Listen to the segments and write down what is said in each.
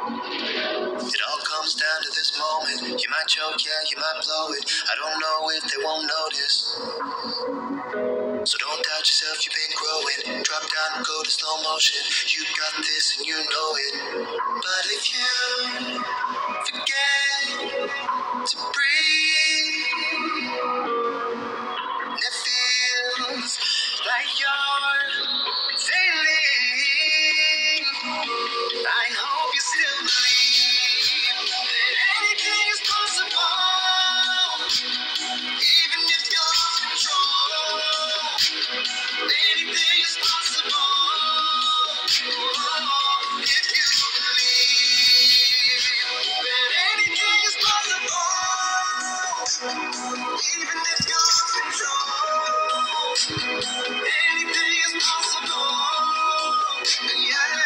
It all comes down to this moment. You might choke, yeah, you might blow it. I don't know if they won't notice. So don't doubt yourself, you've been growing. Drop down and go to slow motion. You got this and you know it. But if you forget to breathe, it feels like you're failing. I hope you still believe that anything is possible, even if you lose control. Anything is possible, if you believe that anything is possible, even if you lose control. Anything is possible, yeah.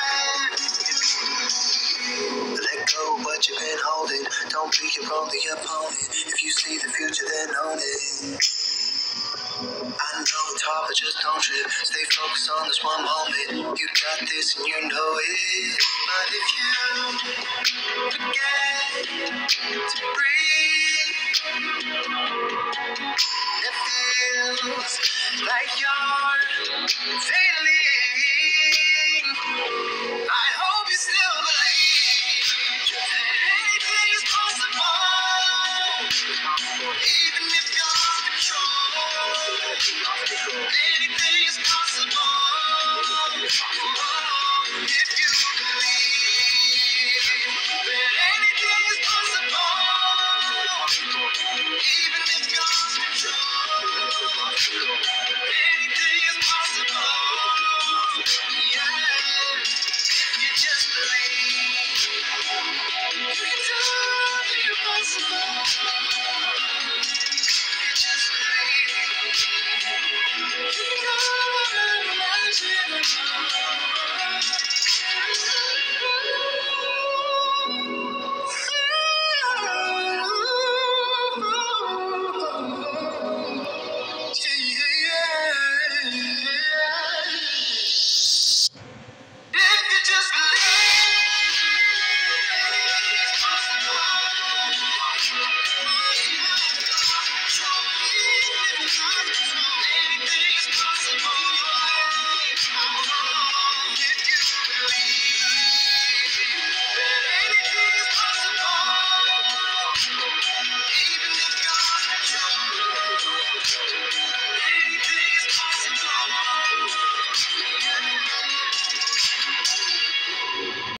Let go of what you've been holding. Don't be your only opponent. If you see the future, then own it. I know it's hard, but just don't trip. Stay focused on this one moment. You got this and you know it. But if you forget to breathe, it feels like you're failing. I